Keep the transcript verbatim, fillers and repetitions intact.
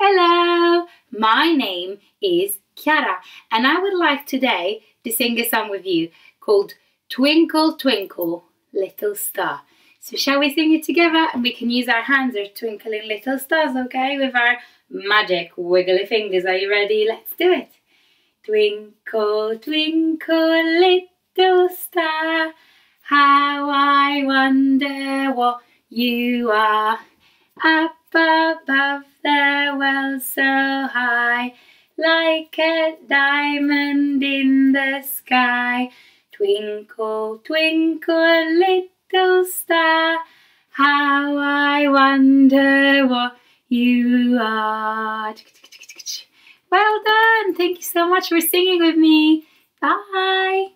Hello, my name is Chiara and I would like today to sing a song with you called Twinkle Twinkle Little Star. So shall we sing it together, and we can use our hands as twinkling little stars, okay, with our magic wiggly fingers. Are you ready? Let's do it. Twinkle, twinkle, little star, how I wonder what you are. Up above the world so high, like a diamond in the sky. Twinkle, twinkle, little star, how I wonder what you are. Well done. Thank you so much for singing with me. Bye.